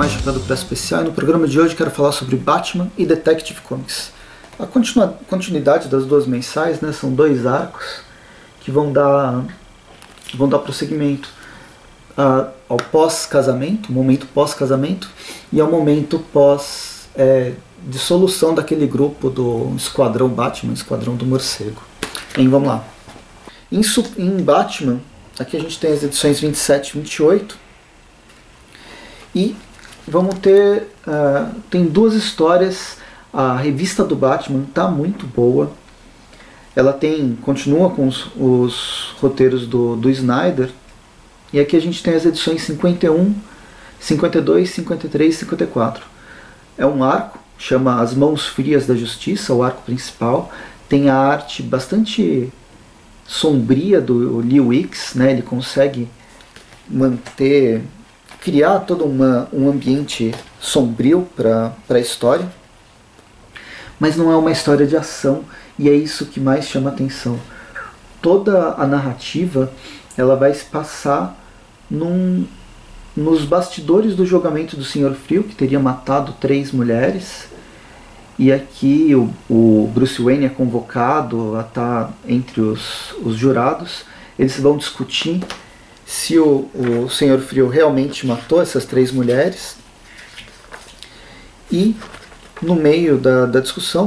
mais Chapéu do Preço Especial, e no programa de hoje quero falar sobre Batman e Detective Comics. A continuidade das duas mensais, né, são dois arcos que vão dar prosseguimento ao pós-casamento, momento pós-casamento, e ao momento pós-dissolução daquele grupo do Esquadrão Batman, Esquadrão do Morcego. Bem, vamos lá. Em Batman, aqui a gente tem as edições 27 e 28, e vamos ter, tem duas histórias. A revista do Batman está muito boa. Ela continua com os roteiros do Snyder. E aqui a gente tem as edições 51, 52, 53 e 54. É um arco, chama As Mãos Frias da Justiça, o arco principal. Tem a arte bastante sombria do Lee Weeks, né? Ele consegue criar todo um ambiente sombrio para a história. Mas não é uma história de ação, e é isso que mais chama atenção. Toda a narrativa ela vai se passar nos bastidores do julgamento do Senhor Frio, que teria matado 3 mulheres. E aqui o Bruce Wayne é convocado a estar entre os jurados. Eles vão discutir se o Senhor Frio realmente matou essas 3 mulheres. E no meio da discussão,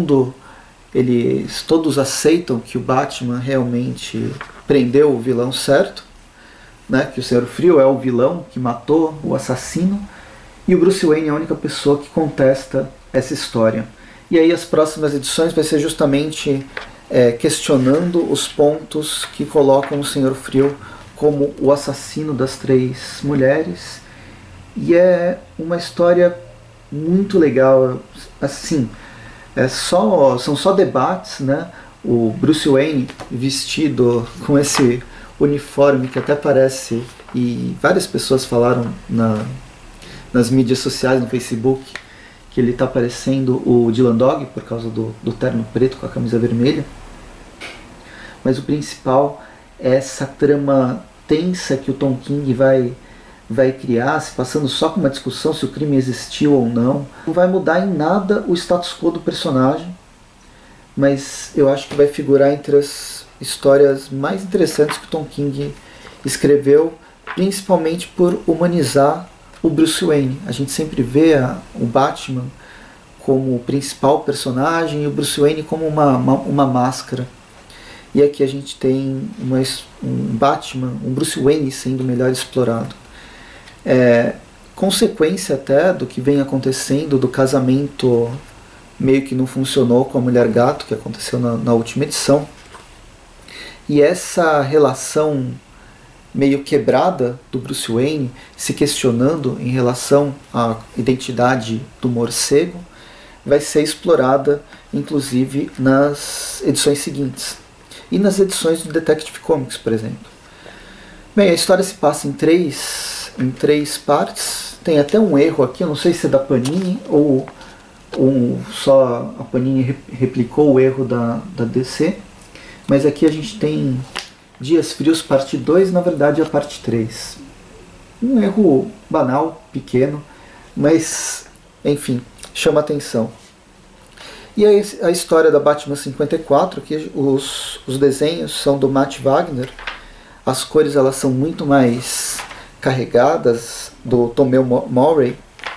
todos aceitam que o Batman realmente prendeu o vilão certo, né? Que o Senhor Frio é o vilão que matou o assassino, e o Bruce Wayne é a única pessoa que contesta essa história. E aí as próximas edições vai ser justamente questionando os pontos que colocam o Senhor Frio como o assassino das 3 mulheres. E é uma história muito legal, assim, são só debates, né? O Bruce Wayne vestido com esse uniforme que até parece, e várias pessoas falaram nas mídias sociais, no Facebook, que ele está parecendo o Dylan Dog por causa do terno preto com a camisa vermelha. Mas o principal é essa trama tensa que o Tom King vai criar, se passando só com uma discussão se o crime existiu ou não. Não vai mudar em nada o status quo do personagem, mas eu acho que vai figurar entre as histórias mais interessantes que o Tom King escreveu, principalmente por humanizar o Bruce Wayne. A gente sempre vê o Batman como o principal personagem e o Bruce Wayne como uma máscara. E aqui a gente tem um Bruce Wayne sendo melhor explorado. Consequência até do que vem acontecendo do casamento meio que não funcionou com a Mulher Gato, que aconteceu na última edição. E essa relação meio quebrada do Bruce Wayne, se questionando em relação à identidade do morcego, vai ser explorada inclusive nas edições seguintes. E nas edições do Detective Comics, por exemplo. Bem, a história se passa em três partes. Tem até um erro aqui, eu não sei se é da Panini ou só a Panini replicou o erro da DC. Mas aqui a gente tem Dias Frios parte 2, na verdade é a parte 3. Um erro banal, pequeno, mas enfim, chama atenção. E aí a história da Batman 54, que os desenhos são do Matt Wagner. As cores elas são muito mais carregadas, do Tomeu Morey,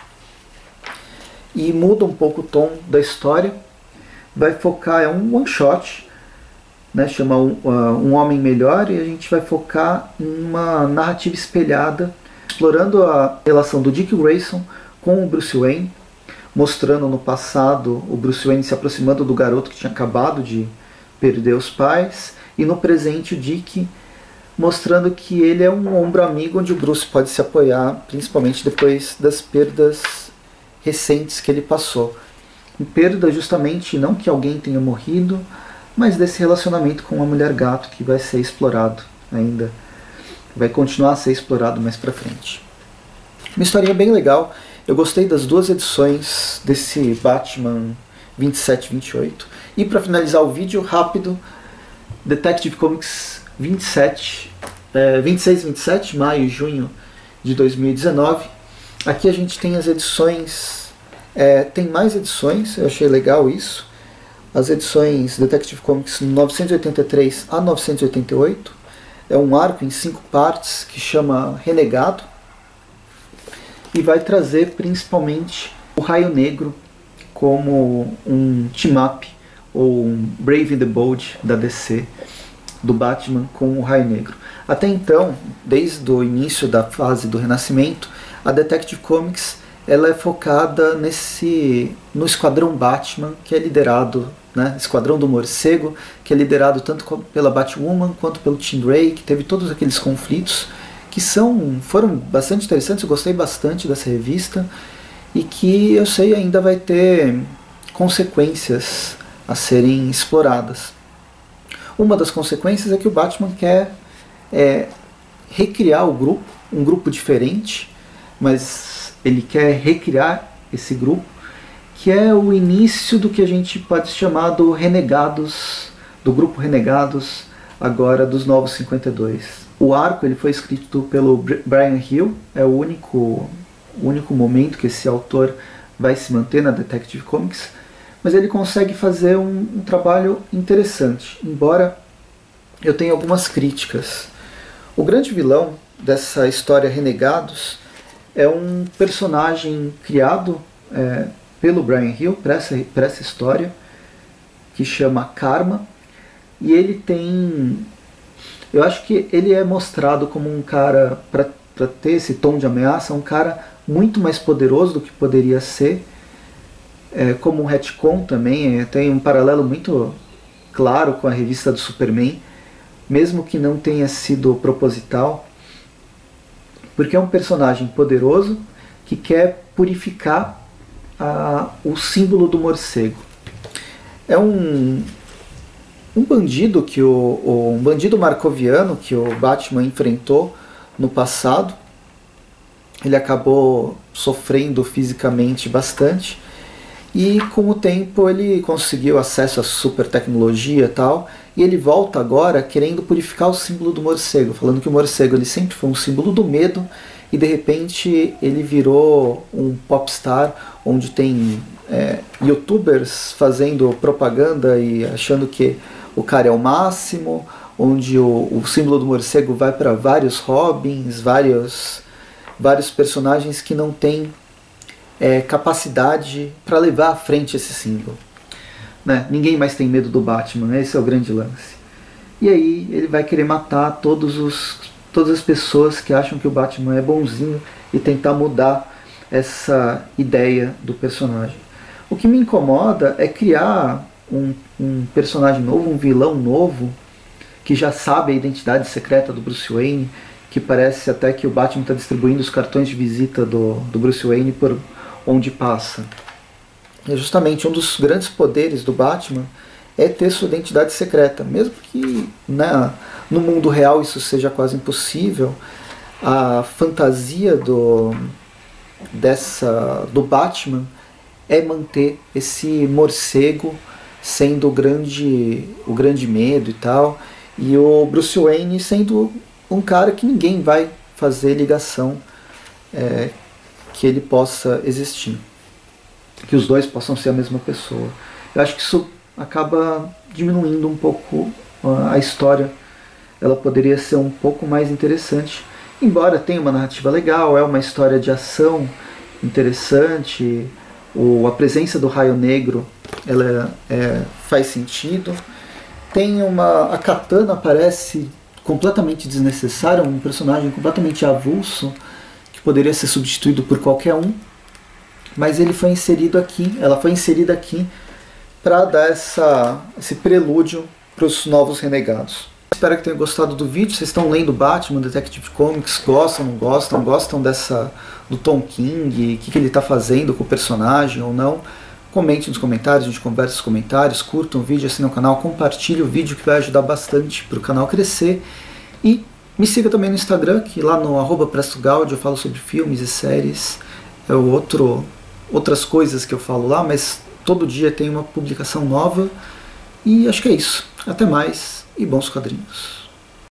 e muda um pouco o tom da história. Vai focar, é um one shot, né, chama um Homem Melhor, e a gente vai focar em uma narrativa espelhada, explorando a relação do Dick Grayson com o Bruce Wayne, mostrando no passado o Bruce Wayne se aproximando do garoto que tinha acabado de perder os pais, e no presente o Dick mostrando que ele é um ombro amigo onde o Bruce pode se apoiar, principalmente depois das perdas recentes que ele passou. Em perda justamente não que alguém tenha morrido, mas desse relacionamento com uma Mulher Gato que vai ser explorado ainda, vai continuar a ser explorado mais pra frente. Uma historinha bem legal. Eu gostei das duas edições desse Batman 27 e 28. E para finalizar o vídeo, rápido, Detective Comics 26 e 27, maio e junho de 2019. Aqui a gente tem as edições, tem mais edições, eu achei legal isso. As edições Detective Comics 983 a 988. É um arco em 5 partes que chama Renegado. E vai trazer principalmente o Raio Negro como um team-up, ou um Brave and the Bold da DC, do Batman com o Raio Negro. Até então, desde o início da fase do Renascimento, a Detective Comics ela é focada no Esquadrão Batman, que é liderado, né, Esquadrão do Morcego, que é liderado tanto pela Batwoman quanto pelo Tim Drake, que teve todos aqueles conflitos que foram bastante interessantes. Eu gostei bastante dessa revista e que eu sei ainda vai ter consequências a serem exploradas. Uma das consequências é que o Batman quer recriar o grupo, um grupo diferente, mas ele quer recriar esse grupo, que é o início do que a gente pode chamar do grupo Renegados, agora dos Novos 52. O arco ele foi escrito pelo Brian Hill, é o único momento que esse autor vai se manter na Detective Comics, mas ele consegue fazer um trabalho interessante, embora eu tenha algumas críticas. O grande vilão dessa história Renegados é um personagem criado pelo Brian Hill para essa história, que chama Karma, e ele tem... Eu acho que ele é mostrado como um cara, para ter esse tom de ameaça, um cara muito mais poderoso do que poderia ser, como um retcon também, tem um paralelo muito claro com a revista do Superman, mesmo que não tenha sido proposital, porque é um personagem poderoso que quer purificar o símbolo do morcego. É um bandido um bandido markoviano que o Batman enfrentou no passado. Ele acabou sofrendo fisicamente bastante e com o tempo ele conseguiu acesso à super tecnologia e tal, e ele volta agora querendo purificar o símbolo do morcego, falando que o morcego ele sempre foi um símbolo do medo e de repente ele virou um popstar onde tem youtubers fazendo propaganda e achando que o cara é o máximo, onde o símbolo do morcego vai para vários Robins, vários personagens que não têm capacidade para levar à frente esse símbolo. Né? Ninguém mais tem medo do Batman, né? Esse é o grande lance. E aí ele vai querer matar todas as pessoas que acham que o Batman é bonzinho e tentar mudar essa ideia do personagem. O que me incomoda é criar um personagem novo, um vilão novo, que já sabe a identidade secreta do Bruce Wayne, que parece até que o Batman está distribuindo os cartões de visita do Bruce Wayne por onde passa. É justamente um dos grandes poderes do Batman é ter sua identidade secreta, mesmo que no mundo real isso seja quase impossível. A fantasia do Batman é manter esse morcego sendo o grande medo e tal, e o Bruce Wayne sendo um cara que ninguém vai fazer ligação que ele possa existir, que os dois possam ser a mesma pessoa. Eu acho que isso acaba diminuindo um pouco a história. Ela poderia ser um pouco mais interessante, embora tenha uma narrativa legal, é uma história de ação interessante, a presença do Raio Negro ela faz sentido. A Katana parece completamente desnecessária, um personagem completamente avulso, que poderia ser substituído por qualquer um, mas ela foi inserida aqui para dar esse prelúdio para os novos Renegados. Espero que tenham gostado do vídeo. Vocês estão lendo Batman, Detective Comics, gostam, não gostam? Gostam do Tom King, o que ele está fazendo com o personagem ou não? Comente nos comentários, a gente conversa nos comentários, curtam o vídeo, assinem o canal, compartilhe o vídeo que vai ajudar bastante para o canal crescer. E me siga também no Instagram, que lá no @PrestoGaudio eu falo sobre filmes e séries, outras coisas que eu falo lá, mas todo dia tem uma publicação nova. E acho que é isso. Até mais e bons quadrinhos.